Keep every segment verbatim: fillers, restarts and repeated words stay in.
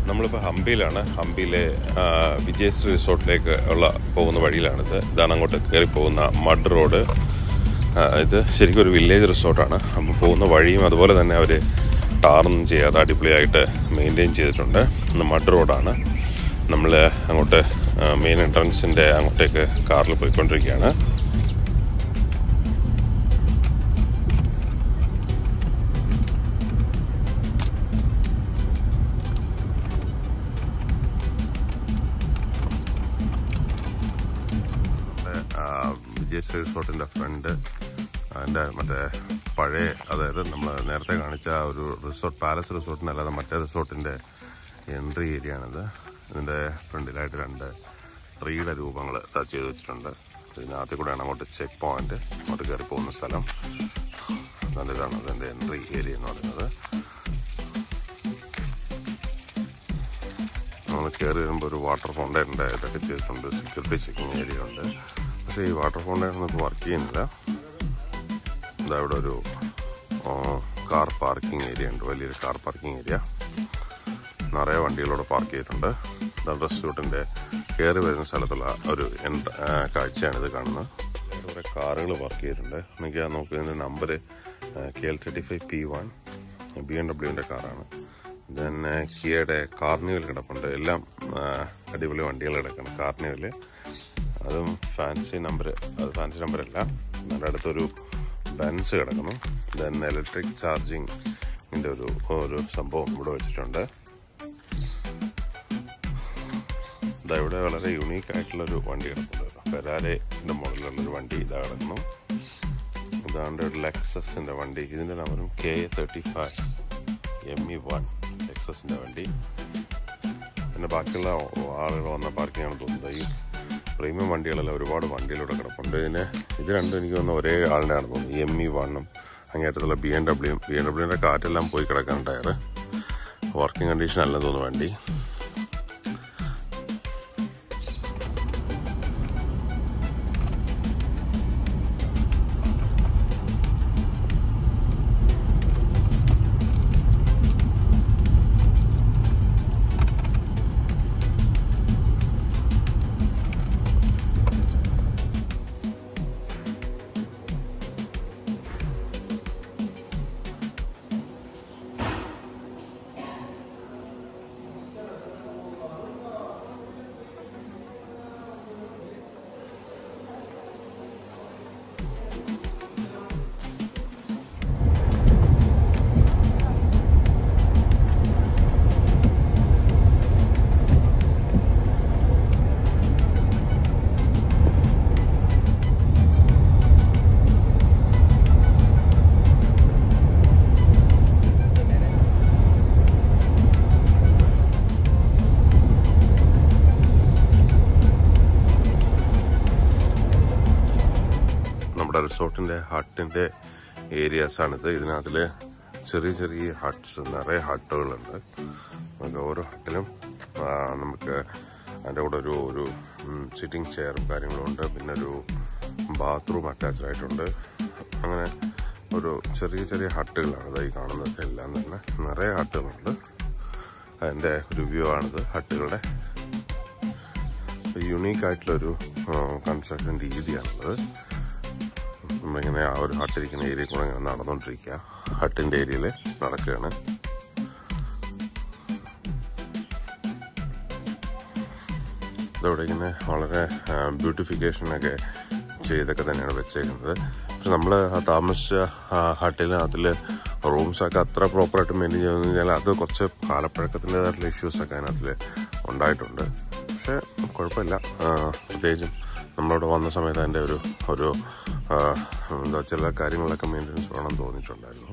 നമ്മളിപ്പോൾ ഹംപിയിലാണ്. ഹംപിയിലെ വിജയശ്രീ റിസോർട്ടിലേക്ക് ഉള്ള പോകുന്ന വഴിയിലാണിത്. ഇതാണ് അങ്ങോട്ട് കയറി പോകുന്ന മഡ് റോഡ്. ഇത് ശരിക്കും ഒരു വില്ലേജ് റിസോർട്ടാണ്. അപ്പോൾ പോകുന്ന വഴിയും അതുപോലെ തന്നെ അവർ ടാറൊന്നും ചെയ്യാതെ അടിപൊളിയായിട്ട് മെയിൻറ്റെയിൻ ചെയ്തിട്ടുണ്ട്. ഇന്ന് മഡ് റോഡാണ്. നമ്മൾ അങ്ങോട്ട് മെയിൻ എൻട്രൻസിൻ്റെ അങ്ങോട്ടേക്ക് കാറിൽ പോയിക്കൊണ്ടിരിക്കുകയാണ്. വിജയശ്രീ റിസോർട്ടിൻ്റെ ഫ്രണ്ട് അതിൻ്റെ മറ്റേ പഴയ, അതായത് നമ്മൾ നേരത്തെ കാണിച്ച ഒരു റിസോർട്ട്, പാലസ് റിസോർട്ടിനല്ലാതെ മറ്റേ റിസോർട്ടിൻ്റെ എൻട്രി ഏരിയ ആണിത്. ഇതിൻ്റെ ഫ്രണ്ടിലായിട്ട് രണ്ട് ട്രീയുടെ രൂപങ്ങൾ ടച്ച് ചെയ്ത് വെച്ചിട്ടുണ്ട്. ഇതിനകത്ത് കൂടെയാണ് അങ്ങോട്ട് ചെക്ക് പോയിന്റ്, അങ്ങോട്ട് കയറി പോകുന്ന സ്ഥലം. അതുകൊണ്ട് ഇതാണ് അതിൻ്റെ എൻട്രി ഏരിയ എന്ന് പറയുന്നത്. നമ്മൾ കയറി വരുമ്പോൾ ഒരു വാട്ടർ ഫൗണ്ടൈൻ്റെ ഇതൊക്കെ ചെയ്തിട്ടുണ്ട്. സെക്യൂരിറ്റി ചെക്കിങ് ഏരിയ ഉണ്ട്. പക്ഷേ ഈ വാട്ടർ ഫൗണ്ടൈൻ ഒന്നും വർക്ക് ചെയ്യുന്നില്ല. ഇതാ ഇവിടെ ഒരു കാർ പാർക്കിംഗ് ഏരിയ ഉണ്ട്, വലിയൊരു കാർ പാർക്കിംഗ് ഏരിയ. നിറയെ വണ്ടികളോട് പാർക്ക് ചെയ്തിട്ടുണ്ട്. റെസ്റ്റോറൻറ്റിൻ്റെ കയറി വരുന്ന സ്ഥലത്തുള്ള ഒരു കാഴ്ചയാണിത് കാണുന്നത്. ഇവിടെ കാറുകൾ പാർക്ക് ചെയ്തിട്ടുണ്ട്. എനിക്ക് നോക്കുന്നതിൻ്റെ number K L thirty five P one B M ഡബ്ല്യുവിൻ്റെ കാറാണ്. പിന്നെ കിയയുടെ കാർണിവൽ കിടപ്പുണ്ട്. എല്ലാം അടിപൊളി വണ്ടികൾ കിടക്കണം. കാർണിവൽ അതും ഫാൻസി നമ്പർ, അത് ഫാൻസി നമ്പറല്ല. അതിൻ്റെ അടുത്തൊരു ബെൻസ് കിടക്കുന്നു. ദെൻ ഇലക്ട്രിക് ചാർജിങ്ങിൻ്റെ ഒരു ഒരു സംഭവം ഇവിടെ വെച്ചിട്ടുണ്ട്. ഇതാ ഇവിടെ വളരെ യുണീക്ക് ആയിട്ടുള്ളൊരു വണ്ടി കിടക്കുന്നുണ്ട്. ഫെരാരിൻ്റെ മോഡലുള്ളൊരു വണ്ടി ഇതാ കിടക്കുന്നു. ഇതാണ്ട് ഒരു ലെക്സസിൻ്റെ വണ്ടി. ഇതിൻ്റെ നമ്പറും K A thirty five M E one ലെക്സസിൻ്റെ വണ്ടി. പിന്നെ ബാക്കിയുള്ള ആളുകൾ വന്ന പാർക്കിംഗ് ആണ് തോന്നുന്നത്. ഈ പ്രീമിയം വണ്ടികളെല്ലാം ഒരുപാട് വണ്ടികളിലൂടെ കിടപ്പുണ്ട്. ഇതിന് ഇത് രണ്ടും എനിക്ക് തോന്നുന്നു ഒരേ ആളിൻ്റെ ആണ് തോന്നുന്നു. എം ഇ വണ്ണും അങ്ങേറ്റത്തുള്ള B M W B M ഡബ്ല്യുവിൻ്റെ കാറ്റെല്ലാം പോയി കിടക്കാൻ ടയർ. വർക്കിംഗ് കണ്ടീഷൻ അല്ലെന്ന് തോന്നുന്നു വണ്ടി. റിസോർട്ടിൻ്റെ ഹട്ടിൻ്റെ ഏരിയാസാണിത്. ഇതിനകത്തിൽ ചെറിയ ചെറിയ ഹട്ട്സ്, നിറയെ ഹട്ടുകളുണ്ട്. നമുക്ക് ഓരോ ഹട്ടിലും നമുക്ക് അതിൻ്റെ കൂടെ ഒരു ഒരു സിറ്റിംഗ് ചെയറും കാര്യങ്ങളും ഉണ്ട്. പിന്നെ ഒരു ബാത്റൂം അറ്റാച്ച്ഡ് ആയിട്ടുണ്ട്. അങ്ങനെ ഒരു ചെറിയ ചെറിയ ഹട്ടുകളാണ് ഇതായി കാണുന്നത്. എല്ലാം തന്നെ നിറയെ ഹട്ടുകളുണ്ട്. അതിൻ്റെ ഒരു വ്യൂ ആണിത് ഹട്ടുകളുടെ. യുണീക്കായിട്ടുള്ളൊരു കൺസ്ട്രക്ഷൻ രീതിയാണുള്ളത്. നമ്മളിങ്ങനെ ആ ഒരു ഹട്ടിരിക്കുന്ന ഏരിയയിൽ കൂടെ ഇങ്ങനെ നടന്നുകൊണ്ടിരിക്കുക. ഹട്ടിൻ്റെ ഏരിയയിൽ നടക്കുകയാണ്. ഇതവിടെ ഇങ്ങനെ വളരെ ബ്യൂട്ടിഫിക്കേഷനൊക്കെ ചെയ്തൊക്കെ തന്നെയാണ് വെച്ചേക്കുന്നത്. പക്ഷെ നമ്മൾ താമസിച്ച ഹട്ടിനകത്തിൽ റൂംസൊക്കെ അത്ര പ്രോപ്പറായിട്ട് മെയിൻറ്റെയിൻ ചെയ്യുന്നു കഴിഞ്ഞാൽ അത് കുറച്ച് കാലപ്പഴക്കത്തിൻ്റെതായിട്ടുള്ള ഇഷ്യൂസൊക്കെ അതിനകത്തിൽ ഉണ്ടായിട്ടുണ്ട്. പക്ഷെ കുഴപ്പമില്ല. പ്രത്യേകിച്ചും നമ്മളിവിടെ വന്ന സമയത്ത് അതിൻ്റെ ഒരു ഒരു എന്താ ചില കാര്യങ്ങളൊക്കെ മെയിൻ്റെനൻസ് വേണം തോന്നിയിട്ടുണ്ടായിരുന്നു.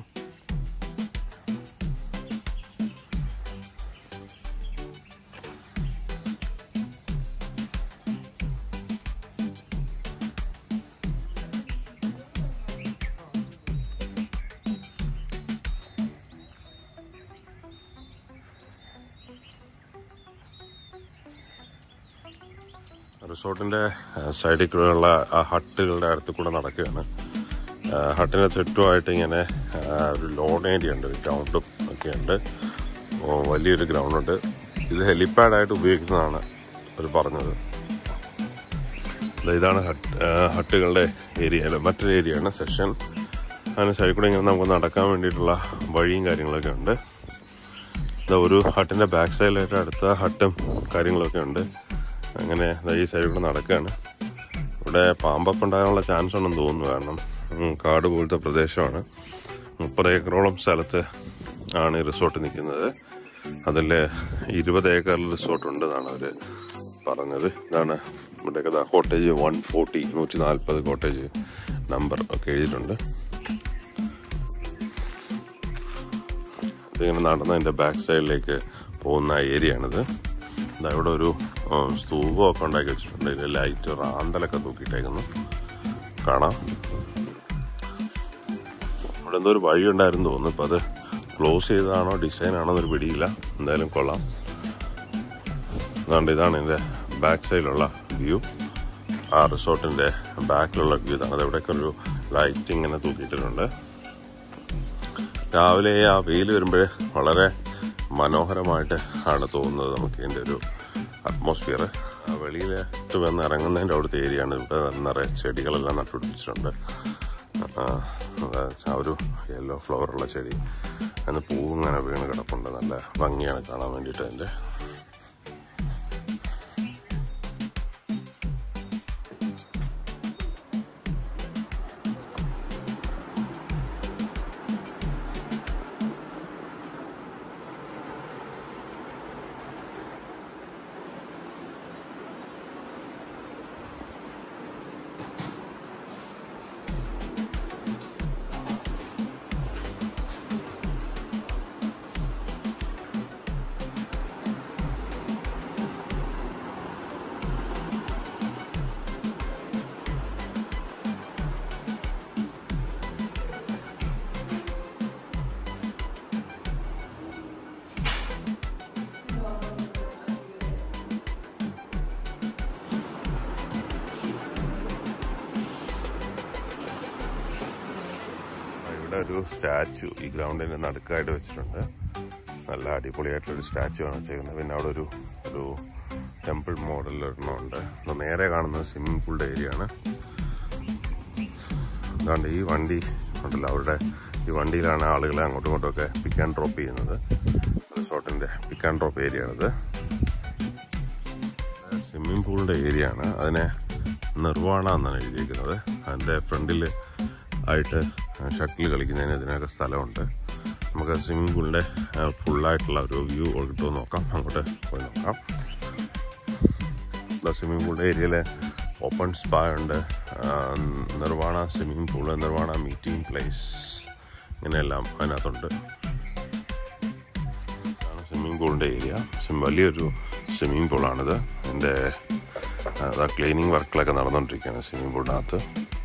റിസോർട്ടിൻ്റെ സൈഡിൽ കൂടെയുള്ള ആ ഹട്ടുകളുടെ അടുത്ത് കൂടെ നടക്കുകയാണ്. ഹട്ടിന് ചുറ്റുമായിട്ട് ഇങ്ങനെ ഒരു ലോൺ ഏരിയ ഉണ്ട്, ഗ്രൗണ്ടും ഒക്കെ ഉണ്ട്. വലിയൊരു ഗ്രൗണ്ടുണ്ട്. ഇത് ഹെലിപ്പാഡായിട്ട് ഉപയോഗിക്കുന്നതാണ് അവർ പറഞ്ഞത്. ഇതാണ് ഹട്ട് ഹട്ടുകളുടെ ഏരിയ, അല്ല മറ്റൊരു ഏരിയയാണ് സെഷൻ. അതിന് സൈഡിൽ കൂടെ ഇങ്ങനെ നമുക്ക് നടക്കാൻ വേണ്ടിയിട്ടുള്ള വഴിയും കാര്യങ്ങളൊക്കെ ഉണ്ട്. ഇതാ ഒരു ഹട്ടിൻ്റെ ബാക്ക് സൈഡിലായിട്ട് അടുത്ത ഹട്ടും കാര്യങ്ങളൊക്കെ ഉണ്ട്. അങ്ങനെ ഈ സൈഡിൽ കൂടെ നടക്കുകയാണ്. ഇവിടെ പാമ്പൊക്കെ ഉണ്ടാകാനുള്ള ചാൻസ് ഉണ്ടെന്ന് തോന്നുന്നു, കാരണം കാട് പോലത്തെ പ്രദേശമാണ്. മുപ്പത് ഏക്കറോളം സ്ഥലത്ത് ആണ് ഈ റിസോർട്ട് നിൽക്കുന്നത്. അതിൽ ഇരുപത് ഏക്കറിൽ റിസോർട്ട് ഉണ്ടെന്നാണ് അവർ പറഞ്ഞത്. ഇതാണ് ഇവിടെയൊക്കെ കോട്ടേജ് വൺ ഫോർട്ടി നൂറ്റി നാൽപ്പത് കോട്ടേജ് നമ്പർ ഒക്കെ എഴുതിയിട്ടുണ്ട്. ഇതിങ്ങനെ നടന്നതിൻ്റെ ബാക്ക് സൈഡിലേക്ക് പോകുന്ന ഏരിയ ആണിത്. ഇവിടെ ഒരു സ്തൂപമൊക്കെ ഉണ്ടാക്കി വെച്ചിട്ടുണ്ട്. ഇതിൽ ലൈറ്റ് റാന്തലൊക്കെ തൂക്കിയിട്ടേക്കുന്നു കാണാം. ഇവിടെ എന്തോ ഒരു വഴി ഉണ്ടായിരുന്നു തോന്നുന്നു. ഇപ്പം അത് ക്ലോസ് ചെയ്തതാണോ ഡിസൈൻ ആണോ എന്നൊരു പിടിയില്ല. എന്തായാലും കൊള്ളാം. അതുകൊണ്ട് ഇതാണ് ഇതിൻ്റെ ബാക്ക് സൈഡിലുള്ള വ്യൂ. ആ റിസോർട്ടിൻ്റെ ബാക്കിലുള്ള വ്യൂ ഇതാണ്. അതെവിടെയൊക്കെ ഒരു ലൈറ്റ് ഇങ്ങനെ തൂക്കിയിട്ടിട്ടുണ്ട്. രാവിലെ ആ വെയിൽ വരുമ്പോൾ വളരെ മനോഹരമായിട്ട് ആണ് തോന്നുന്നത് നമുക്ക് ഇതിൻ്റെ ഒരു അറ്റ്മോസ്ഫിയർ. വെളിയിലിട്ട് വന്ന് ഇറങ്ങുന്നതിൻ്റെ അവിടുത്തെ ഏരിയയാണ്. ഇവിടെ നിറയെ ചെടികളെല്ലാം നട്ടുപിടിപ്പിച്ചിട്ടുണ്ട്. ആ ഒരു യെല്ലോ ഫ്ലവറുള്ള ചെടി, അതിന് പൂവിങ്ങനെ വീണ് കിടപ്പുണ്ട്. നല്ല ഭംഗിയാണ് കാണാൻ വേണ്ടിയിട്ട് അതിൻ്റെ. ഒരു സ്റ്റാച്ചു ഈ ഗ്രൗണ്ടിന്റെ നടുക്കായിട്ട് വെച്ചിട്ടുണ്ട്. നല്ല അടിപൊളിയായിട്ടുള്ളൊരു സ്റ്റാച്ചു ആണ് വെച്ചേക്കുന്നത്. പിന്നെ അവിടെ ഒരു ഒരു ടെമ്പിൾ മോഡൽ ഒരെണ്ണമുണ്ട്. നേരെ കാണുന്നത് സ്വിമ്മിംഗ് പൂളിന്റെ ഏരിയ ആണ്. അതുകൊണ്ട് ഈ വണ്ടി ഉണ്ടല്ലോ, അവരുടെ ഈ വണ്ടിയിലാണ് ആളുകളെ അങ്ങോട്ടും ഇങ്ങോട്ടും ഒക്കെ പിക്ക് ആൻഡ് ഡ്രോപ്പ് ചെയ്യുന്നത്. റിസോർട്ടിന്റെ പിക്ക് ആൻഡ് ഡ്രോപ്പ് ഏരിയ ആണിത്. സ്വിമ്മിംഗ് പൂളിന്റെ ഏരിയ ആണ്. അതിനെ നിർവാണ എന്നാണ് എഴുതിയിരിക്കുന്നത്. അതിൻ്റെ ഫ്രണ്ടിൽ ആയിട്ട് ഷട്ടിൽ കളിക്കുന്നതിന് ഇതിനൊക്കെ സ്ഥലമുണ്ട്. നമുക്ക് സ്വിമ്മിംഗ് പൂളിൻ്റെ ഫുള്ളായിട്ടുള്ള ഒരു വ്യൂ കിട്ടുമോ നോക്കാം. അങ്ങോട്ട് പോയി നോക്കാം. സ്വിമ്മിംഗ് പൂളിൻ്റെ ഏരിയയിൽ ഓപ്പൺ സ്പാ ഉണ്ട്, Nirvana swimming pool, Nirvana meeting place, ഇങ്ങനെയെല്ലാം അതിനകത്തുണ്ട്. ഇതാണ് സ്വിമ്മിംഗ് പൂളിൻ്റെ ഏരിയ. വലിയൊരു സ്വിമ്മിംഗ് പൂളാണിത്. ഇതിൻ്റെ ക്ലീനിങ് വർക്കുകളൊക്കെ നടന്നുകൊണ്ടിരിക്കുകയാണ് സ്വിമ്മിംഗ് പൂളിനകത്ത്.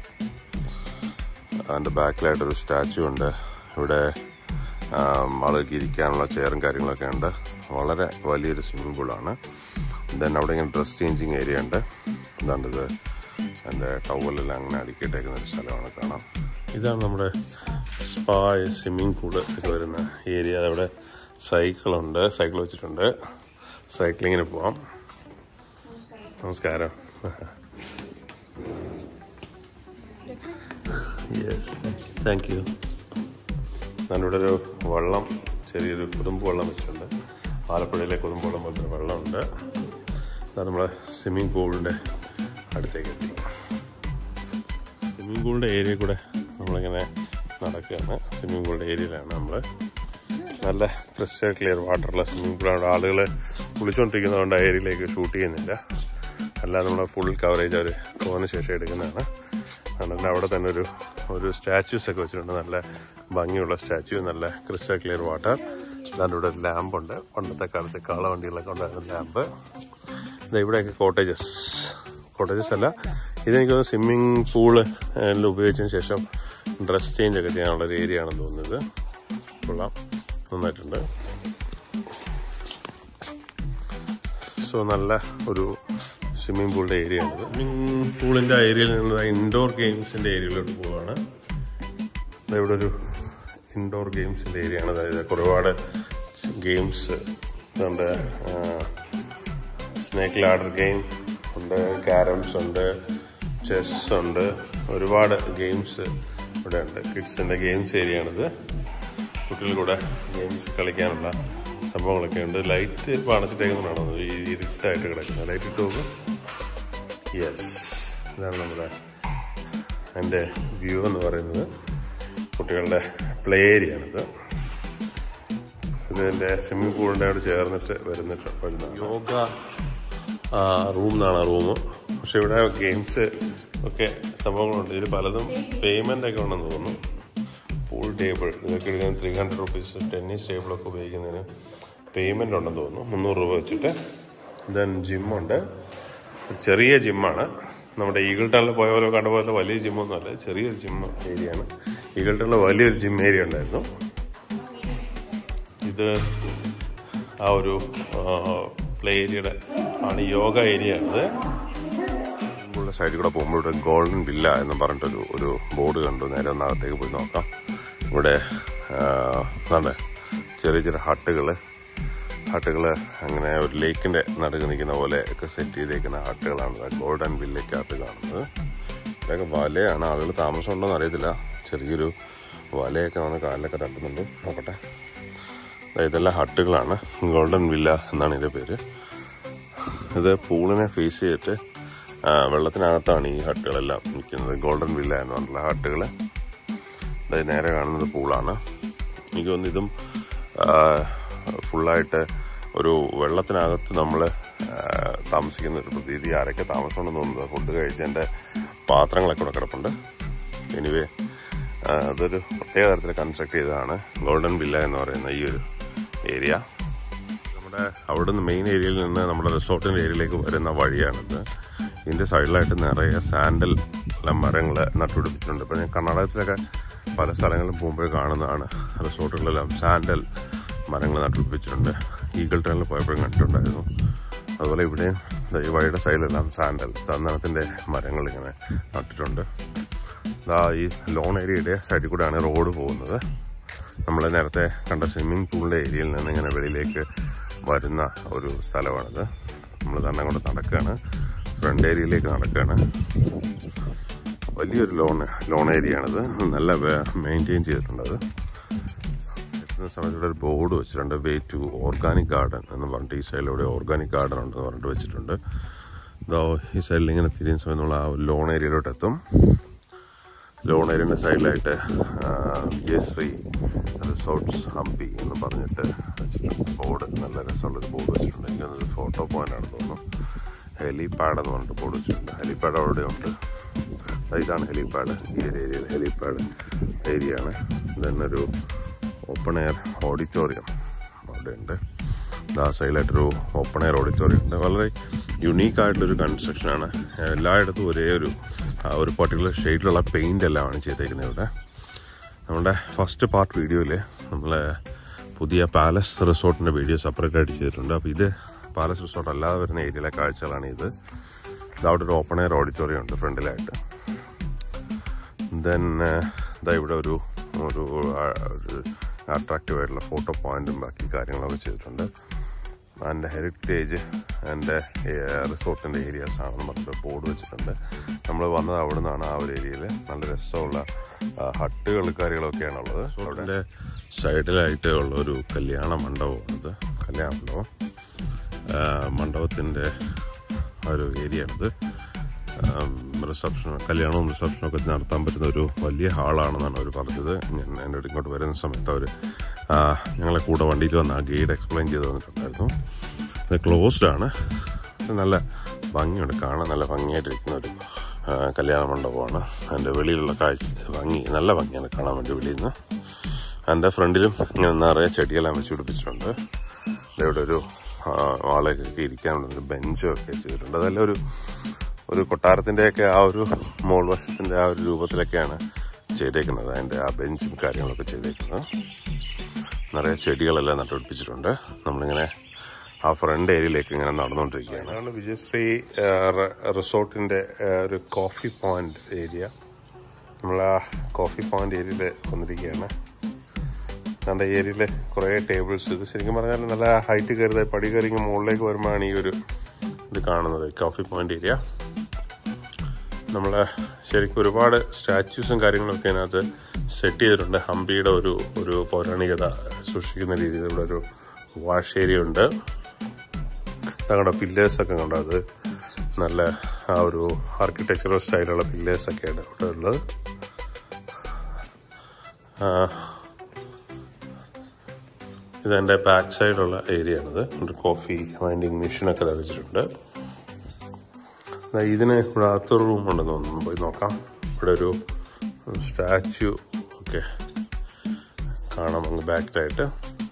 അതിൻ്റെ ബാക്കിലായിട്ടൊരു സ്റ്റാച്ചു ഉണ്ട്. ഇവിടെ ആളുകൾക്ക് ഇരിക്കാനുള്ള ചെയറും കാര്യങ്ങളൊക്കെ ഉണ്ട്. വളരെ വലിയൊരു സ്വിമ്മിംഗ് പൂളാണ്. ദെൻ അവിടെ ഇങ്ങനെ ഡ്രസ് ചേഞ്ചിങ് ഏരിയ ഉണ്ട്. ഇതാണ്ടിത് എൻ്റെ ടവലെല്ലാം അങ്ങനെ അടുക്കിയിട്ടേക്കുന്ന ഒരു സ്ഥലമാണ് കാണാം. ഇതാണ് നമ്മുടെ സ്പാ സ്വിമ്മിംഗ് പൂള് ഇത് വരുന്ന ഏരിയ. അവിടെ സൈക്കിളുണ്ട്, സൈക്കിൾ വെച്ചിട്ടുണ്ട്. സൈക്ലിങ്ങിന് പോവാം. നമസ്കാരം. Yes, thank you. ഞാനിവിടെ ഒരു വെള്ളം, ചെറിയൊരു കുതുമ്പ് വെള്ളം വെച്ചിട്ടുണ്ട്. ആലപ്പുഴയിലെ കുതുമ്പ് വെള്ളം പോലത്തെ വെള്ളമുണ്ട്. അതാണ് നമ്മുടെ സ്വിമ്മിംഗ് പൂളിൻ്റെ അടുത്തേക്ക് എത്തി. സ്വിമ്മിംഗ് പൂളിൻ്റെ ഏരിയ കൂടെ നമ്മളിങ്ങനെ നടക്കുകയാണ്. സ്വിമ്മിംഗ് പൂളിൻ്റെ ഏരിയയിലാണ് നമ്മൾ. നല്ല ക്രിസ്റ്റൽ ക്ലിയർ വാട്ടറുള്ള സ്വിമ്മിംഗ് പൂളാണ്. ആളുകൾ കുളിച്ചുകൊണ്ടിരിക്കുന്നതുകൊണ്ട് ആ ഏരിയയിലേക്ക് ഷൂട്ട് ചെയ്യുന്നില്ല. അല്ലാതെ നമ്മൾ ഫുൾ കവറേജ് അവർ പോകുന്നതിന് ശേഷം എടുക്കുന്നതാണ്. അതുകൊണ്ട് അവിടെ തന്നെ ഒരു ഒരു സ്റ്റാച്യൂസ് ഒക്കെ വെച്ചിട്ടുണ്ട്. നല്ല ഭംഗിയുള്ള സ്റ്റാച്യു, നല്ല ക്രിസ്റ്റൽ ക്ലിയർ വാട്ടർ. അല്ലാണ്ട് ഇവിടെ ഒരു ലാമ്പുണ്ട്. പണ്ടത്തെ കാലത്ത് കാളവണ്ടികളൊക്കെ ഉണ്ടായിരുന്ന ലാമ്പ്. ഇവിടെയൊക്കെ കോട്ടേജസ് കോട്ടേജസ് അല്ല, ഇതെനിക്ക് തോന്നുന്നു സ്വിമ്മിംഗ് പൂള് ഉപയോഗിച്ചതിന് ശേഷം ഡ്രസ് ചേഞ്ച് ഒക്കെ ചെയ്യാനുള്ളൊരു ഏരിയ ആണെന്ന് തോന്നുന്നത്. കൊള്ളാം, നന്നായിട്ടുണ്ട്. സോ നല്ല ഒരു സ്വിമ്മിംഗ് പൂളിൻ്റെ ഏരിയ ആണ്. സ്വിമ്മിംഗ് പൂളിൻ്റെ ഏരിയയിൽ നിന്ന് ഇൻഡോർ ഗെയിംസിൻ്റെ ഏരിയയിലോട്ട് പോവുകയാണ്. ഇവിടെ ഒരു ഇൻഡോർ ഗെയിംസിൻ്റെ ഏരിയ ആണ്. അതായത് ഒരുപാട് ഗെയിംസ് ഇതുണ്ട്, സ്നേക്ക് ലാഡർ ഗെയിം ഉണ്ട്, ക്യാരംസ് ഉണ്ട്, ചെസ് ഉണ്ട്, ഒരുപാട് ഗെയിംസ് ഇവിടെ ഉണ്ട്. കിഡ്സിൻ്റെ ഗെയിംസ് ഏരിയയാണിത്. കുട്ടികൾ കൂടെ ഗെയിംസ് കളിക്കാനുള്ള സംഭവങ്ങളൊക്കെ ഉണ്ട്. ലൈറ്റ് ഇപ്പോൾ അടച്ചിട്ടേക്കുന്നതാണോ ഈ ഇരുട്ടായിട്ട് കിടക്കുന്നത്? ലൈറ്റ് ഇട്ട് നോക്കും. യെസ്, ഇതാണ് നമ്മുടെ എൻ്റെ വ്യൂ എന്ന് പറയുന്നത്. കുട്ടികളുടെ പ്ലേ ഏരിയയാണിത്. ഇത് എൻ്റെ സ്വിമ്മിംഗ് പൂളിൻ്റെ അവിടെ ചേർന്നിട്ട് വരുന്നിട്ട് വരുന്ന യോഗ റൂം എന്നാണ് റൂം. പക്ഷെ ഇവിടെ ഗെയിംസ് ഒക്കെ സംഭവങ്ങളുണ്ട്. ഇതിൽ പലതും പേയ്മെൻ്റ് ഒക്കെ ഉണ്ടെന്ന് തോന്നുന്നു. പൂൾ ടേബിൾ ഇതൊക്കെ എടുക്കാൻ ത്രീ ഹൺഡ്രഡ് റുപ്പീസ്. ടെന്നീസ് ടേബിളൊക്കെ ഉപയോഗിക്കുന്നതിന് പേയ്മെൻ്റ് ഉണ്ടെന്ന് തോന്നുന്നു, മുന്നൂറ് രൂപ വെച്ചിട്ട്. ദെൻ ജിമ്മുണ്ട്, ചെറിയ ജിമ്മാണ്. നമ്മുടെ ഈഗിൾ ടൗണിൽ പോയ പോലെ കണ്ട പോലെ വലിയ ജിമ്മൊന്നുമല്ല, ചെറിയൊരു ജിം ഏരിയയാണ്. ഈഗിൾ ടൗണിൽ വലിയൊരു ജിം ഏരിയ ഉണ്ടായിരുന്നു. ഇത് ആ ഒരു പ്ലേ ഏരിയയുടെ ആണ്, യോഗ ഏരിയ ആണിത്. ഉള്ള സൈഡിൽ കൂടെ പോകുമ്പോൾ ഇവിടെ ഗോൾഡൻ വില്ല എന്ന് പറഞ്ഞിട്ടൊരു ഒരു ബോർഡ് കണ്ടു. നേരെ ഒന്നകത്തേക്ക് പോയി നോക്കാം. ഇവിടെ അതെ ചെറിയ ചെറിയ ഹട്ടുകൾ ഹട്ടുകൾ അങ്ങനെ ഒരു ലേക്കിൻ്റെ നടുക്ക് നിൽക്കുന്ന പോലെ ഒക്കെ സെറ്റ് ചെയ്തേക്കുന്ന ഹട്ടുകളാണ് ഗോൾഡൻ വില്ലയ്ക്കകത്ത് കാണുന്നത്. ഇതൊക്കെ വലയാണ്. ആളുകൾ താമസം ഉണ്ടോയെന്ന് അറിയത്തില്ല. ചെറിയൊരു വലയൊക്കെ വന്ന് കാലിലൊക്കെ തട്ടുന്നുണ്ട്. നോക്കട്ടെ, ഇതെല്ലാം ഹട്ടുകളാണ്. ഗോൾഡൻ വില്ല എന്നാണ് ഇതിൻ്റെ പേര്. ഇത് പൂളിനെ ഫേസ് ചെയ്തിട്ട് വെള്ളത്തിനകത്താണ് ഈ ഹട്ടുകളെല്ലാം നിൽക്കുന്നത്. ഗോൾഡൻ വില്ല എന്ന് പറഞ്ഞിട്ടുള്ള ഹട്ടുകൾ. ഇത് നേരെ കാണുന്നത് പൂളാണ്. എനിക്ക് തോന്നുന്നു ഇതും ഫുള്ളായിട്ട് ഒരു വെള്ളത്തിനകത്ത് നമ്മൾ താമസിക്കുന്ന ഒരു പ്രതീതി. ആരൊക്കെ താമസമുണ്ടെന്ന് തോന്നുന്നത്. ഫുഡ് കഴിച്ചതിൻ്റെ പാത്രങ്ങളൊക്കെ ഇവിടെ കിടപ്പുണ്ട്. എനിവേ അതൊരു പ്രത്യേക തരത്തിൽ കൺസ്ട്രക്ട് ചെയ്തതാണ് ഗോൾഡൻ വില്ല എന്ന് പറയുന്ന ഈ ഒരു ഏരിയ. നമ്മുടെ അവിടെ നിന്ന് മെയിൻ ഏരിയയിൽ നിന്ന് നമ്മുടെ റിസോർട്ടിൻ്റെ ഏരിയയിലേക്ക് വരുന്ന വഴിയാണിത്. ഇതിൻ്റെ സൈഡിലായിട്ട് നിറയെ സാൻഡൽ മരങ്ങൾ നട്ടുപിടിപ്പിച്ചിട്ടുണ്ട്. ഇപ്പോൾ ഞാൻ കർണാടകത്തിലൊക്കെ പല സ്ഥലങ്ങളിലും പോകുമ്പോൾ കാണുന്നതാണ്. റിസോർട്ടുകളിലെല്ലാം സാൻഡൽ മരങ്ങൾ നട്ടുപിടിപ്പിച്ചിട്ടുണ്ട്. ഈഗിൾ ടൗണിൽ പോയപ്പോഴും കണ്ടിട്ടുണ്ടായിരുന്നു. അതുപോലെ ഇവിടെയും ഈ വഴിയുടെ സൈഡിലെല്ലാം സാൻഡൽ ചന്ദനത്തിൻ്റെ മരങ്ങൾ ഇങ്ങനെ നട്ടിട്ടുണ്ട്. ഈ ലോൺ ഏരിയയുടെ സൈഡിൽ കൂടെയാണ് റോഡ് പോകുന്നത്. നമ്മൾ നേരത്തെ കണ്ട സ്വിമ്മിംഗ് പൂളിൻ്റെ ഏരിയയിൽ നിന്ന് ഇങ്ങനെ വെളിയിലേക്ക് വരുന്ന ഒരു സ്ഥലമാണിത്. നമ്മൾ തന്നെ കൊണ്ട് നടക്കുകയാണ്, ഫ്രണ്ട് ഏരിയയിലേക്ക് നടക്കുകയാണ്. വലിയൊരു ലോൺ ലോൺ ഏരിയയാണിത്. നല്ല മെയിൻറ്റെയിൻ ചെയ്തിട്ടുണ്ട്. അത് എത്തുന്ന സമയത്ത് ഇവിടെ ഒരു ബോർഡ് വെച്ചിട്ടുണ്ട്, വേ ടു ഓർഗാനിക് ഗാർഡൻ എന്ന് പറഞ്ഞിട്ട്. ഈ സൈഡിലൂടെ ഓർഗാനിക് ഗാർഡൻ ഉണ്ടെന്ന് പറഞ്ഞിട്ട് വെച്ചിട്ടുണ്ട്. ഇതോ ഈ സൈഡിൽ ഇങ്ങനെ തിരിയുന്ന സമയത്ത് നമ്മൾ ആ ലോൺ ഏരിയയിലോട്ട് എത്തും. ലോൺ ഏരിയയുടെ സൈഡിലായിട്ട് വിജയശ്രീ റിസോർട്ട്സ് ഹംപി എന്ന് പറഞ്ഞിട്ട് വെച്ചിട്ടുണ്ട് ബോർഡ്. നല്ല രസമുള്ളൊരു ബോർഡ് വെച്ചിട്ടുണ്ട്. എനിക്കൊന്നൊരു ഫോട്ടോ പോയിന്റാണെന്ന് തോന്നുന്നു. ഹെലിപാഡ് എന്ന് പറഞ്ഞിട്ട് ബോർഡ് വെച്ചിട്ടുണ്ട്. ഹെലിപാഡ് അവിടെ ഉണ്ട്. ഇതാണ് ഹെലിപാഡ്. ഈ ഒരു ഏരിയയിൽ ഹെലിപാഡ് ഏരിയ ആണ്. ഇതന്നൊരു ഓപ്പൺ എയർ ഓഡിറ്റോറിയം അവിടെ ഉണ്ട്. ആ സൈഡിലായിട്ടൊരു ഓപ്പൺ എയർ ഓഡിറ്റോറിയം ഉണ്ട്. വളരെ യുണീക്കായിട്ടുള്ളൊരു കൺസ്ട്രക്ഷനാണ്. എല്ലായിടത്തും ഒരേ ഒരു ഒരു പർട്ടിക്കുലർ ഷെയ്ഡിലുള്ള പെയിൻ്റ് എല്ലാമാണ് ചെയ്തേക്കുന്നത് ഇവിടെ. നമ്മുടെ ഫസ്റ്റ് പാർട്ട് വീഡിയോയിൽ നമ്മൾ പുതിയ പാലസ് റിസോർട്ടിൻ്റെ വീഡിയോ സെപ്പറേറ്റ് ആയിട്ട് ചെയ്തിട്ടുണ്ട്. അപ്പോൾ ഇത് പാലസ് റിസോർട്ട് അല്ലാതെ വരുന്ന ഏരിയയിലെ കാഴ്ചകളാണ് ഇത്. ഇതവിടെ ഒരു ഓപ്പൺ എയർ ഓഡിറ്റോറിയം ഉണ്ട് ഫ്രണ്ടിലായിട്ട്. ദെൻ ഇതാ ഇവിടെ ഒരു ഒരു അട്രാക്റ്റീവ് ആയിട്ടുള്ള ഫോട്ടോ പോയിന്റും ബാക്കി കാര്യങ്ങളൊക്കെ ചെയ്തിട്ടുണ്ട്. എൻ്റെ ഹെറിറ്റേജ് എൻ്റെ റിസോർട്ടിൻ്റെ ഏരിയാസ് ആണെന്ന് പറഞ്ഞിട്ട് ബോർഡ് വെച്ചിട്ടുണ്ട്. നമ്മൾ വന്നത് അവിടെ നിന്നാണ്. ആ ഒരു ഏരിയയിൽ നല്ല രസമുള്ള ഹട്ടുകൾ കാര്യങ്ങളൊക്കെയാണുള്ളത്. റിസോർട്ടിൻ്റെ സൈഡിലായിട്ട് ഉള്ള ഒരു കല്യാണ മണ്ഡപമാണിത്. കല്യാണ മണ്ഡപം മണ്ഡപത്തിൻ്റെ ഒരു ഏരിയയാണിത്. റിസപ്ഷൻ കല്യാണവും റിസപ്ഷനും ഒക്കെ നടത്താൻ പറ്റുന്ന ഒരു വലിയ ഹാളാണെന്നാണ് അവർ പറഞ്ഞത്. ഞാൻ എൻ്റെ ഇങ്ങോട്ട് വരുന്ന സമയത്ത് അവർ ഞങ്ങളെ കൂടെ വണ്ടിയിൽ വന്ന് ആ ഗൈഡ് എക്സ്പ്ലെയിൻ ചെയ്ത് തന്നിട്ടുണ്ടായിരുന്നു. ഇത് ക്ലോസ്ഡ് ആണ്. നല്ല ഭംഗിയുണ്ട്, കാണാൻ നല്ല ഭംഗിയായിട്ടിരിക്കുന്ന ഒരു കല്യാണ മണ്ഡപമാണ്. അതിൻ്റെ വെളിയിലുള്ള കാഴ്ച ഭംഗി നല്ല ഭംഗിയാണ് കാണാൻ വേണ്ടി വെളിയിൽ നിന്ന്. എൻ്റെ ഫ്രണ്ടിലും ഇങ്ങനെ നിറയെ ചെടിയെല്ലാം വെച്ച് പിടിപ്പിച്ചിട്ടുണ്ട്. ഇവിടെ ഒരു ആളെയൊക്കെ ഇരിക്കാനുള്ള ബെഞ്ചും ഒക്കെ ചെയ്തിട്ടുണ്ട്. അതെല്ലാം ഒരു ഒരു കൊട്ടാരത്തിൻ്റെയൊക്കെ ആ ഒരു മോൾ വശത്തിൻ്റെ ആ ഒരു രൂപത്തിലൊക്കെയാണ് ചെയ്തേക്കുന്നത്. അതിൻ്റെ ആ ബെഞ്ചും കാര്യങ്ങളൊക്കെ ചെയ്തേക്കുന്നത്. നിറയെ ചെടികളെല്ലാം നട്ടുപിടിപ്പിച്ചിട്ടുണ്ട്. നമ്മളിങ്ങനെ ആ ഫ്രണ്ട് ഏരിയയിലേക്ക് ഇങ്ങനെ നടന്നുകൊണ്ടിരിക്കുകയാണ്. അതാണ് വിജയശ്രീ റിസോർട്ടിൻ്റെ ഒരു കോഫി പോയിന്റ് ഏരിയ. നമ്മൾ ആ കോഫി പോയിന്റ് ഏരിയയിൽ വന്നിരിക്കുകയാണ്. നമ്മുടെ ഏരിയയിലെ കുറേ ടേബിൾസ്. ഇത് ശരിക്കും പറഞ്ഞാൽ നല്ല ഹൈറ്റ് കയറുന്നത്, പടി കയറി മുകളിലേക്ക് വരുമ്പോഴാണ് ഈ ഒരു ഇത് കാണുന്നത്, കോഫി പോയിന്റ് ഏരിയ. നമ്മൾ ശരിക്കും ഒരുപാട് സ്റ്റാച്യൂസും കാര്യങ്ങളൊക്കെ അതിനകത്ത് സെറ്റ് ചെയ്തിട്ടുണ്ട്. ഹംപിയുടെ ഒരു ഒരു പൗരാണികത സൂക്ഷിക്കുന്ന രീതിയിൽ ഇവിടെ ഒരു വാഷ് ഏരിയ ഉണ്ട്. ഞങ്ങളുടെ പില്ലേഴ്സൊക്കെ കണ്ടോ, അത് നല്ല ആ ഒരു ആർക്കിടെക്ചറൽ സ്റ്റൈലുള്ള പില്ലേഴ്സൊക്കെയാണ് ഇവിടെ ഉള്ളത്. ഇതെൻ്റെ ബാക്ക് സൈഡുള്ള ഏരിയ ആണിത്. ഒരു കോഫി വൈൻഡിങ് മെഷീനൊക്കെ വെച്ചിട്ടുണ്ട്. ഇതിന് ഇവിടെ അകത്തൊരു റൂമുണ്ടെന്ന് തോന്നുന്നു, പോയി നോക്കാം. ഇവിടെ ഒരു സ്റ്റാച്യു ഒക്കെ കാണാം. അങ്ങ് ബാക്കിലായിട്ട്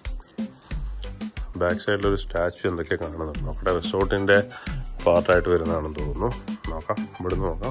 ബാക്ക് സൈഡിലൊരു സ്റ്റാച്യു എന്തൊക്കെ കാണുന്നുണ്ട്. നോക്കട്ടെ, റിസോർട്ടിൻ്റെ പാർട്ടായിട്ട് വരുന്നതാണെന്ന് തോന്നുന്നു. നോക്കാം, ഇവിടുന്ന് നോക്കാം.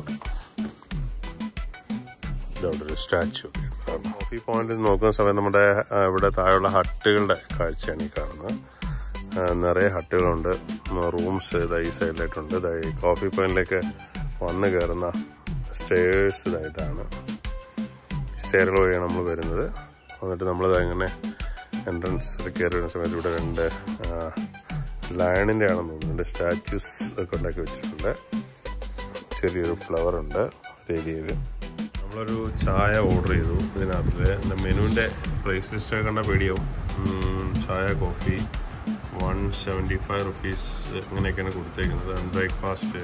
ഇതവിടെ ഒരു സ്റ്റാച്യു. കോഫി പോയിന്റിൽ നോക്കുന്ന സമയത്ത് നമ്മുടെ ഇവിടെ താഴെയുള്ള ഹട്ടുകളുടെ കാഴ്ചയാണ് ഈ കാണുന്നത്. നിറയെ ഹട്ടുകളുണ്ട്, റൂംസ് ഇതാ ഈ സൈഡിലായിട്ടുണ്ട്. ഇതാ ഈ കോഫി പോയിന്റിലേക്ക് വന്ന് കയറുന്ന സ്റ്റേഴ്സ് ഇതായിട്ടാണ്. സ്റ്റെയറുകൾ വഴിയാണ് നമ്മൾ വരുന്നത്. എന്നിട്ട് നമ്മളിത് ഇങ്ങനെ എൻട്രൻസ് കയറി വരുന്ന സമയത്ത് ഇവിടെ രണ്ട് ലയണിൻ്റെ ആണെന്ന് തോന്നുന്നു, രണ്ട് സ്റ്റാച്യൂസ് ഒക്കെ ഉണ്ടാക്കി വെച്ചിട്ടുണ്ട്. ചെറിയൊരു ഫ്ലവർ ഉണ്ട് ഏരിയയിൽ. നമ്മളൊരു ചായ ഓർഡർ ചെയ്തു. ഇതിനകത്ത് മെനുവിൻ്റെ പ്രൈസ് ലിസ്റ്റൊക്കെ കണ്ട പേടിയാവും. ചായ coffee one seventy five rupees ഇങ്ങനെയൊക്കെയാണ് കൊടുത്തേക്കുന്നത്. ബ്രേക്ക്ഫാസ്റ്റ്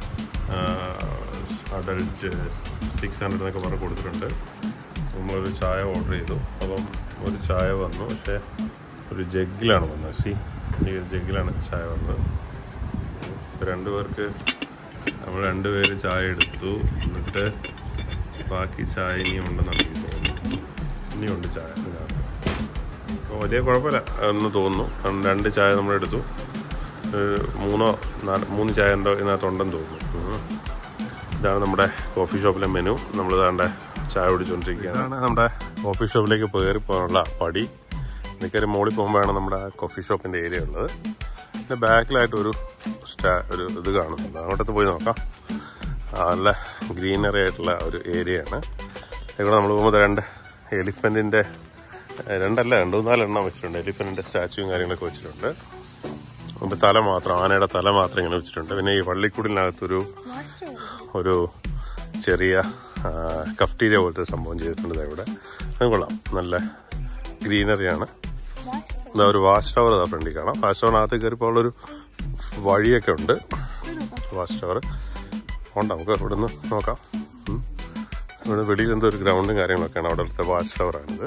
അഡൽറ്റ് സിക്സ് ഹൺഡ്രഡ് എന്നൊക്കെ പറഞ്ഞ് കൊടുത്തിട്ടുണ്ട്. നമ്മളൊരു ചായ ഓർഡർ ചെയ്തു. അപ്പം ഒരു ചായ വന്നു, പക്ഷേ ഒരു ജഗ്ഗിലാണ് വന്നത്. സി ഈ ജഗ്ഗിലാണ് ചായ വന്നത്. രണ്ടുപേർക്ക് നമ്മൾ രണ്ടുപേര് ചായ എടുത്തു. എന്നിട്ട് ബാക്കി ചായ ഇനിയും ഉണ്ടെന്നാണ് എനിക്ക് തോന്നുന്നു. ഇനിയുണ്ട് ചായ ഇതിനകത്ത്. അപ്പോൾ വലിയ കുഴപ്പമില്ല എന്ന് തോന്നുന്നു. കാരണം രണ്ട് ചായ നമ്മളെടുത്തു. മൂന്നോ നാല് മൂന്ന് ചായ ഉണ്ടോ ഇതിനകത്തുണ്ടെന്ന് തോന്നുന്നു. ഇതാണ് നമ്മുടെ കോഫി ഷോപ്പിലെ മെനു. നമ്മൾ ഇതാണ്ട് ചായ കുടിച്ചുകൊണ്ടിരിക്കുകയാണ്. നമ്മുടെ കോഫി ഷോപ്പിലേക്ക് കയറി പോകാനുള്ള പടി. എനിക്കൊരു മുകളിൽ പോകുമ്പോഴാണ് നമ്മുടെ കോഫി ഷോപ്പിൻ്റെ ഏരിയ ഉള്ളത്. പിന്നെ ബാക്കിലായിട്ട് ഒരു സ്റ്റാ ഒരു ഇത് കാണുന്നുണ്ട്. അങ്ങോട്ടത്ത് പോയി നോക്കാം. നല്ല ഗ്രീനറി ആയിട്ടുള്ള ഒരു ഏരിയയാണ്. ഇവിടെ നമ്മൾ പോകുമ്പോൾ രണ്ട് എലിഫൻറ്റിൻ്റെ രണ്ടല്ല രണ്ട് മൂന്നാലെണ്ണം വെച്ചിട്ടുണ്ട്. എലിഫൻറ്റിൻ്റെ സ്റ്റാച്യൂവും കാര്യങ്ങളൊക്കെ വെച്ചിട്ടുണ്ട്. അപ്പോൾ തല മാത്രം, ആനയുടെ തല മാത്രം ഇങ്ങനെ വെച്ചിട്ടുണ്ട്. പിന്നെ ഈ പള്ളിക്കൂടിനകത്തൊരു ഒരു ചെറിയ കഫ്റ്റീരിയ പോലത്തെ സംഭവം ചെയ്തിട്ടുണ്ട് ഇവിടെ. അത് കൊള്ളാം, നല്ല ഗ്രീനറിയാണ്. എന്താ ഒരു വാച്ച് ടവർ അതാ ഫ്രണ്ടിൽ കാണാം. വാച്ച് ടവറിനകത്ത് കയറിപ്പോൾ ഉള്ളൊരു വഴിയൊക്കെ ഉണ്ട്. വാച്ച് ടവർ ഉണ്ട്, നമുക്ക് ഇവിടെ നിന്ന് നോക്കാം. ഇവിടെ വെളിയിൽ എന്തോ ഒരു ഗ്രൗണ്ടും കാര്യങ്ങളൊക്കെയാണ്. അവിടുത്തെ വാച്ച് ടവറാണിത്.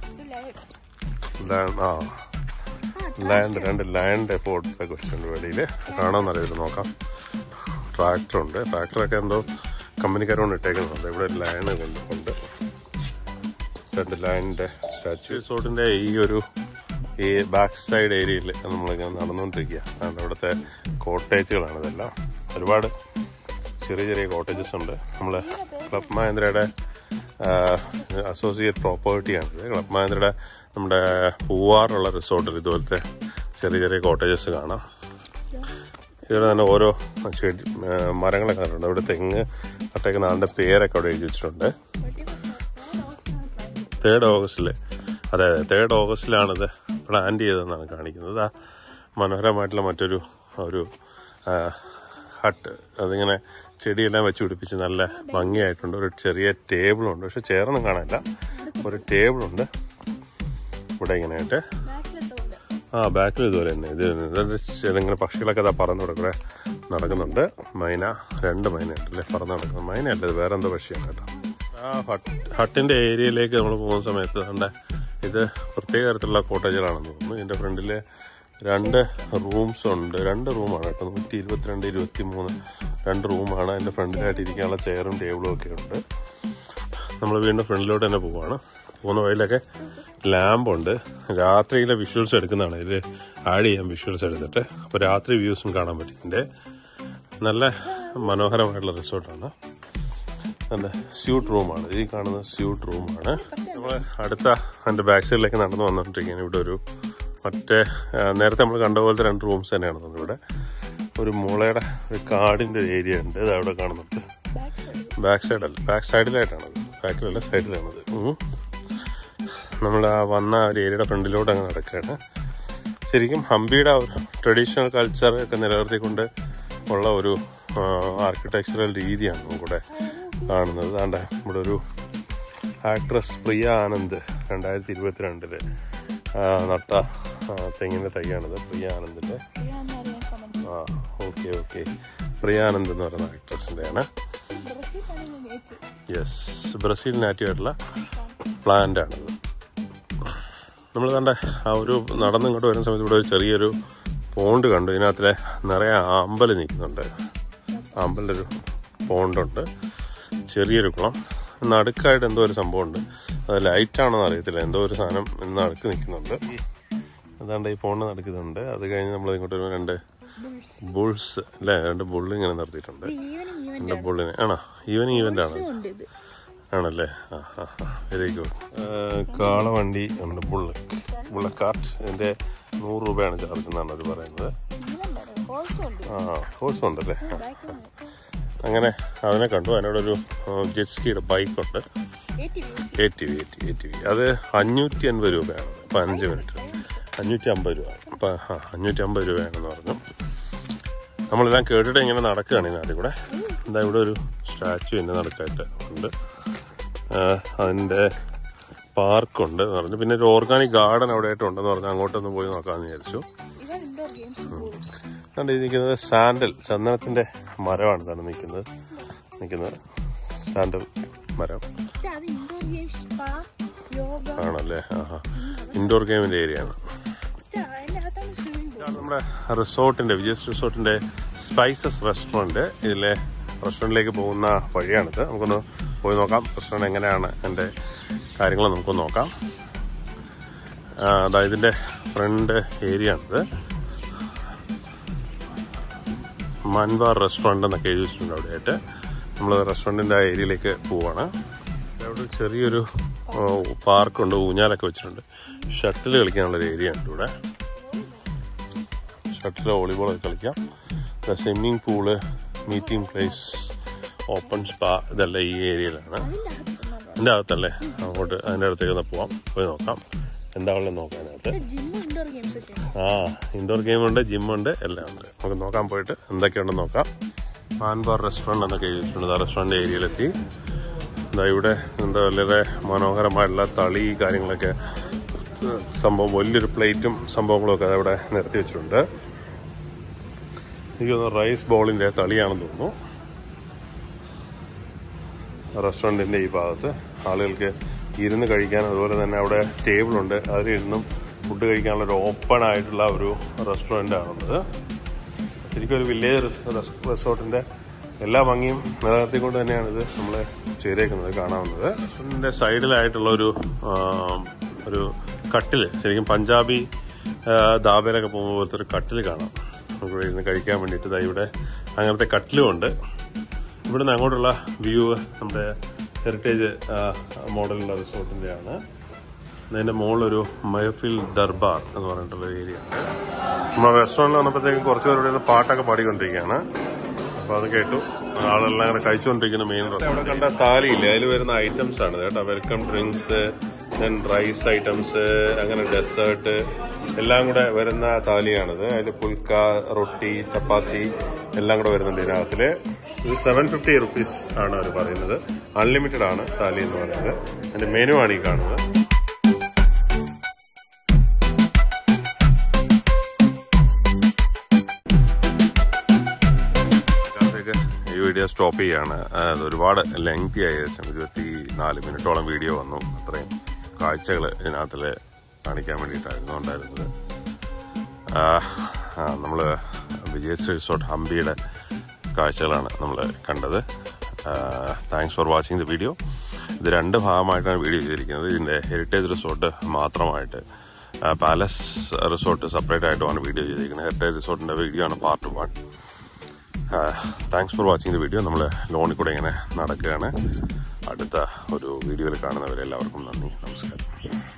ആ ലാൻഡ് രണ്ട് ലാൻഡ് എയർപോർട്ടൊക്കെ വെച്ചിട്ടുണ്ട് വെളിയിൽ. കാണാമെന്നറിയില്ല, നോക്കാം. ട്രാക്ടറുണ്ട്. ട്രാക്ടറൊക്കെ എന്തോ കമ്പനിക്കാരോട് ഇട്ടേക്കുന്നുണ്ട്. ഇവിടെ ഒരു ലൈന് കൊണ്ടുണ്ട്. രണ്ട് ലൈനിൻ്റെ സ്റ്റാച്യു. റിസോർട്ടിൻ്റെ ഈ ഒരു ഈ ബാക്ക് സൈഡ് ഏരിയയിൽ നമ്മളിങ്ങനെ നടന്നുകൊണ്ടിരിക്കുക. അതുകൊണ്ട് ഇവിടുത്തെ കോട്ടേജുകളാണ് ഇതെല്ലാം. ഒരുപാട് ചെറിയ ചെറിയ കോട്ടേജസ് ഉണ്ട്. നമ്മൾ ക്ലബ് മഹേന്ദ്രയുടെ അസോസിയേറ്റ് പ്രോപ്പർട്ടിയാണിത്. ക്ലബ് മഹേന്ദ്രയുടെ നമ്മുടെ പൂവാറുള്ള റിസോർട്ടിൽ ഇതുപോലത്തെ ചെറിയ ചെറിയ കോട്ടേജസ് കാണാം. ഇവിടെ തന്നെ ഓരോ ചെടി മരങ്ങളൊക്കെ കണ്ടിട്ടുണ്ട്. ഇവിടെ തെങ്ങ് നട്ടേക്കുന്ന ആളുടെ പേരൊക്കെ അവിടെ എഴുതി വെച്ചിട്ടുണ്ട്. തേർഡ് ഓഗസ്റ്റിൽ അതെ അതെ തേർഡ് ഓഗസ്റ്റിലാണിത് പ്ലാൻ ചെയ്തതെന്നാണ് കാണിക്കുന്നത്. ആ മനോഹരമായിട്ടുള്ള മറ്റൊരു ഒരു ഹട്ട്, അതിങ്ങനെ ചെടിയെല്ലാം വെച്ച് പിടിപ്പിച്ച് നല്ല ഭംഗിയായിട്ടുണ്ട്. ഒരു ചെറിയ ടേബിളുണ്ട്, പക്ഷെ ചെയറൊന്നും കാണാനില്ല. ഒരു ടേബിളുണ്ട് ഇവിടെ ഇങ്ങനെയായിട്ട്. ആ ബാക്കിൽ ഇതുപോലെ തന്നെ ഇത് ഇങ്ങനെ പക്ഷികളൊക്കെ അതാ പറന്ന് ഇവിടെ നടക്കുന്നുണ്ട്. മൈന, രണ്ട് മൈന ഉണ്ടല്ലേ പറന്ന് നടക്കുന്നത്. മൈനയല്ല, ഇത് വേറെ എന്തോ പക്ഷിയാണ് കേട്ടോ. ആ ഹട്ട് ഹട്ടിൻ്റെ ഏരിയയിലേക്ക് നമ്മൾ പോകുന്ന സമയത്ത് കണ്ട ഇത് പ്രത്യേക തരത്തിലുള്ള കോട്ടേജുകളാണെന്ന് തോന്നുന്നു. ഇതിൻ്റെ ഫ്രണ്ടിൽ രണ്ട് റൂംസ് ഉണ്ട്. രണ്ട് റൂമാണ് കേട്ടോ. നൂറ്റി ഇരുപത്തിരണ്ട് ഇരുപത്തി മൂന്ന് രണ്ട് റൂമാണ്. അതിൻ്റെ ഫ്രണ്ടിലായിട്ട് ഇരിക്കാനുള്ള ചെയറും ടേബിളും ഒക്കെ ഉണ്ട്. നമ്മൾ വീണ്ടും ഫ്രണ്ടിലോട്ട് തന്നെ പോവുകയാണ്. പോകുന്ന വഴിയിലൊക്കെ ലാമ്പുണ്ട്. രാത്രിയിലെ വിഷ്വൽസ് എടുക്കുന്നതാണ് ഇതിൽ ആഡ് ചെയ്യാം, വിഷ്വൽസ് എടുത്തിട്ട്. അപ്പോൾ രാത്രി വ്യൂസും കാണാൻ പറ്റും. ഇതിൻ്റെ നല്ല മനോഹരമായിട്ടുള്ള റിസോർട്ടാണ്. നല്ല സ്യൂട്ട് റൂമാണ് ഈ കാണുന്നത്. സ്യൂട്ട് റൂമാണ്. നമ്മൾ അടുത്ത എൻ്റെ ബാക്ക് സൈഡിലേക്ക് നടന്നു വന്നിട്ടിരിക്കുകയാണ്. ഇവിടെ ഒരു മറ്റേ നേരത്തെ നമ്മൾ കണ്ട പോലത്തെ രണ്ട് റൂംസ് തന്നെയാണ് തോന്നുന്നത്. ഇവിടെ ഒരു മുളയുടെ ഒരു കാടിൻ്റെ ഒരു ഏരിയ ഉണ്ട്. ഇത് അവിടെ കാണുന്നുണ്ട്. ബാക്ക് സൈഡല്ല, ബാക്ക് സൈഡിലായിട്ടാണത്. ബാക്കിലല്ല, സൈഡിലാണത്. നമ്മൾ ആ വന്ന ഒരു ഏരിയയുടെ ഫ്രണ്ടിലോട്ട് അങ്ങ് നടക്കുകയാണ്. ശരിക്കും ഹംപിയുടെ ഒരു ട്രഡീഷണൽ കൾച്ചർ ഒക്കെ നിലനിർത്തിക്കൊണ്ട് ഉള്ള ഒരു ആർക്കിടെക്ചറൽ രീതിയാണ് നമുക്കിവിടെ കാണുന്നത്. അതാണ്ട ഇവിടെ ഒരു ആക്ട്രസ് പ്രിയ ആനന്ദ് രണ്ടായിരത്തി ഇരുപത്തിരണ്ടില് നട്ട തെങ്ങിൻ്റെ തൈയാണിത്. പ്രിയ ആനന്ദിൻ്റെ ആ ഓക്കെ ഓക്കെ പ്രിയ ആനന്ദ് എന്ന് പറയുന്ന ആക്ട്രസിൻ്റെയാണ്. യെസ്, ബ്രസീൽ നാറ്റീവ് ആയിട്ടുള്ള പ്ലാന്റ് ആണിത്. നമ്മൾ കണ്ട ആ ഒരു നടന്ന് ഇങ്ങോട്ട് വരുന്ന സമയത്ത് ഇവിടെ ഒരു ചെറിയൊരു പോണ്ട് കണ്ടു. ഇതിനകത്തിലെ നിറയെ ആമ്പൽ നിൽക്കുന്നുണ്ട്. ആമ്പലിൻ്റെ ഒരു പോണ്ടുണ്ട്, ചെറിയൊരു കുളം. നടുക്കായിട്ട് എന്തോ ഒരു സംഭവമുണ്ട്. അത് ലൈറ്റാണെന്ന് അറിയത്തില്ല, എന്തോ ഒരു സാധനം നടുക്ക് നിൽക്കുന്നുണ്ട്. അതാണ്ട് ഈ പോണ്ട് നടക്കുന്നുണ്ട്. അത് കഴിഞ്ഞ് നമ്മൾ ഇങ്ങോട്ട് വരുമ്പോൾ രണ്ട് ബുൾസ് അല്ലേ, രണ്ട് ബുള്ള് ഇങ്ങനെ നിർത്തിയിട്ടുണ്ട്. രണ്ട് ബുള്ളിനെ ആണോ ഈവനിങ് ഇവൻ്റ് ആണ് ആണല്ലേ? ആ ആ വെരി ഗുഡ്. കാളവണ്ടി ഉണ്ട്, ബുള്ള് ബുള്ളറ്റ് കാർട്ട്. ഇതിൻ്റെ നൂറ് രൂപയാണ് ചാർജ് എന്നാണ് അവർ പറയുന്നത്. ആ ഹോഴ്സും ഉണ്ടല്ലേ? അങ്ങനെ അതിനെ കണ്ടു. അതിനോടൊരു ജെറ്റ് സ്കീയുടെ ബൈക്കുണ്ട്, A T V A T V A T V. അത് അഞ്ഞൂറ്റി അൻപത് രൂപയാണ്. അപ്പം അഞ്ച് മിനിറ്റ് അഞ്ഞൂറ്റി അമ്പത് രൂപ. അപ്പം ആ അഞ്ഞൂറ്റി അമ്പത് രൂപയാണെന്ന് പറഞ്ഞു. നമ്മളെല്ലാം കേട്ടിട്ട് ഇങ്ങനെ നടക്കുകയാണ് ഇതിനകത്ത് കൂടെ. എന്താ ഇവിടെ ഒരു സ്റ്റാച്ചു എന്നെ നടക്കായിട്ട് ഉണ്ട്. അതിൻ്റെ പാർക്കുണ്ട് എന്ന് പറഞ്ഞു. പിന്നെ ഒരു ഓർഗാനിക് ഗാർഡൻ അവിടെ ആയിട്ടുണ്ടെന്ന് പറഞ്ഞു. അങ്ങോട്ടൊന്ന് പോയി നോക്കാമെന്ന് വിചാരിച്ചു. കണ്ട് നിൽക്കുന്നത് സാൻഡൽ ചന്ദനത്തിൻ്റെ മരമാണ് തന്നെ നിൽക്കുന്നത് നിൽക്കുന്നത് സാൻഡൽ മരം ആണല്ലേ? ആ ഇൻഡോർ ഗെയിമിൻ്റെ ഏരിയ ആണ്. നമ്മുടെ റിസോർട്ടിൻ്റെ വിജയസ് റിസോർട്ടിൻ്റെ സ്പൈസസ് റെസ്റ്റോറൻറ്റ്. ഇതിലെ റെസ്റ്റോറൻറ്റിലേക്ക് പോകുന്ന വഴിയാണിത്. നമുക്കൊന്ന് പോയി നോക്കാം റെസ്റ്റോറൻറ്റ് എങ്ങനെയാണ്, എൻ്റെ കാര്യങ്ങൾ നമുക്കൊന്ന് നോക്കാം. അതായത് ഇതിൻ്റെ ഫ്രണ്ട് ഏരിയ ആണിത്. മൻവാർ റെസ്റ്റോറൻറ്റ് എന്നൊക്കെ എഴുതി വെച്ചിട്ടുണ്ട് അവിടെയായിട്ട്. നമ്മൾ റെസ്റ്റോറൻറ്റിൻ്റെ ആ ഏരിയയിലേക്ക് പോവാണ്. അവിടെ ചെറിയൊരു പാർക്കുണ്ട്, ഊഞ്ഞാലൊക്കെ വെച്ചിട്ടുണ്ട്. ഷട്ടിൽ കളിക്കാനുള്ളൊരു ഏരിയ ഉണ്ട് ഇവിടെ. ഷട്ടിൽ വോളിബോളൊക്കെ കളിക്കാം. Swimming pool, meeting place, open spa ഇതെല്ലാം ഈ ഏരിയയിലാണ്. എൻ്റെ അകത്തല്ലേ? അങ്ങോട്ട് അതിൻ്റെ അടുത്തേക്ക് പോവാം, പോയി നോക്കാം എന്താ ഉള്ളത് നോക്കാം. അതിനകത്ത് ആ ഇൻഡോർ ഗെയിമുണ്ട്, ജിമ്മുണ്ട്, എല്ലാം ഉണ്ട്. നമുക്ക് നോക്കാൻ പോയിട്ട് എന്തൊക്കെയുണ്ടെന്ന് നോക്കാം. മാൻബാർ റെസ്റ്റോറൻറ്റ് എന്നൊക്കെ എഴുതിയിട്ടുണ്ട്. ആ റെസ്റ്റോറൻറ്റ് ഏരിയയിലെത്തി. എന്താ ഇവിടെ എന്താ വളരെ മനോഹരമായിട്ടുള്ള തളി കാര്യങ്ങളൊക്കെ സംഭവം, വലിയൊരു പ്ലേറ്റും സംഭവങ്ങളൊക്കെ അവിടെ നിരത്തി വെച്ചിട്ടുണ്ട്. എനിക്ക് തോന്നുന്നു റൈസ് ബോളിൻ്റെ തളിയാണെന്ന് തോന്നുന്നു. റെസ്റ്റോറൻറ്റിൻ്റെ ഈ ഭാഗത്ത് ആളുകൾക്ക് ഇരുന്ന് കഴിക്കാൻ, അതുപോലെ തന്നെ അവിടെ ടേബിളുണ്ട്, അതിലിരുന്നും ഫുഡ് കഴിക്കാനുള്ളൊരു ഓപ്പൺ ആയിട്ടുള്ള ഒരു റെസ്റ്റോറൻ്റ് ആണുള്ളത്. ശരിക്കും ഒരു വില്ലേജ് റിസോർട്ടിൻ്റെ എല്ലാ ഭംഗിയും നിലനിർത്തിക്കൊണ്ട് തന്നെയാണ് ഇത് നമ്മൾ ചെയ്തേക്കുന്നത്, കാണാവുന്നത്. റെസ്റ്റോറൻറ്റിൻ്റെ സൈഡിലായിട്ടുള്ള ഒരു ഒരു കട്ടിൽ, ശരിക്കും പഞ്ചാബി ദാബയിലൊക്കെ പോകുമ്പോൾ പോലത്തെ ഒരു കട്ടിൽ കാണാം നമുക്ക് ഇരുന്ന് കഴിക്കാൻ വേണ്ടിയിട്ട്. ഇതാ ഇവിടെ അങ്ങനത്തെ കട്ടിലും ഉണ്ട്. ഇവിടെ നിന്ന് അങ്ങോട്ടുള്ള വ്യൂ നമ്മുടെ ഹെറിറ്റേജ് മോഡലുള്ള റിസോർട്ടിൻ്റെയാണ്. അതിൻ്റെ മുകളിലൊരു മഹഫിൽ ദർബാർ എന്ന് പറഞ്ഞിട്ടുള്ള ഏരിയ ഉണ്ട്. നമ്മൾ റെസ്റ്റോറൻറ്റിൽ വന്നപ്പോഴത്തേക്കും കുറച്ച് പേരുടെ നിന്ന് പാട്ടൊക്കെ പാടിക്കൊണ്ടിരിക്കുകയാണ്. അപ്പോൾ അത് കേട്ടു. ആളെല്ലാം അങ്ങനെ കഴിച്ചുകൊണ്ടിരിക്കുന്ന മെയിൻ അവിടെ കണ്ട താലിയില്ലേ, അതിൽ വരുന്ന ഐറ്റംസ് ആണ് കേട്ടോ. Welcome drinks, then rice items, അങ്ങനെ ഡെസേർട്ട് എല്ലാം കൂടെ വരുന്ന താലിയാണിത്. അതിൽ പുൽക്ക, റൊട്ടി, ചപ്പാത്തി എല്ലാം കൂടെ വരുന്നുണ്ട് ഇതിനകത്തിൽ. ഇത് സെവൻ ഫിഫ്റ്റി റുപ്പീസ് ആണ് അവർ പറയുന്നത്. അൺലിമിറ്റഡ് ആണ് താലി എന്ന് പറയുന്നത്. അതിന്റെ മെനു ആണ് ഈ കാണുന്നത്. ഈ വീഡിയോ സ്റ്റോപ്പ് ചെയ്യാണ്. ഒരുപാട് ലെങ്തി ആയ ശേഷം ഇരുപത്തി നാല് മിനിറ്റോളം വീഡിയോ വന്നു. അത്രയും കാഴ്ചകൾ ഇതിനകത്തിൽ കാണിക്കാൻ വേണ്ടിയിട്ടായിരുന്നു ഉണ്ടായിരുന്നത്. നമ്മൾ വിജയശ്രീ റിസോർട്ട് ഹംപിയുടെ കാഴ്ചകളാണ് നമ്മൾ കണ്ടത്. Thanks for watching the video. ഇത് രണ്ട് ഭാഗമായിട്ടാണ് വീഡിയോ ചെയ്തിരിക്കുന്നത്. ഇതിൻ്റെ ഹെറിറ്റേജ് റിസോർട്ട് മാത്രമായിട്ട്, പാലസ് റിസോർട്ട് സെപ്പറേറ്റ് ആയിട്ടുമാണ് വീഡിയോ ചെയ്തിരിക്കുന്നത്. ഹെറിറ്റേജ് റിസോർട്ടിൻ്റെ വീഡിയോ ആണ് part one. Thanks for watching the video. നമ്മൾ ലോണിൽ കൂടെ ഇങ്ങനെ നടക്കുകയാണ്. അടുത്ത ഒരു വീഡിയോയിൽ കാണുന്നവരെല്ലാവർക്കും നന്ദി, നമസ്കാരം.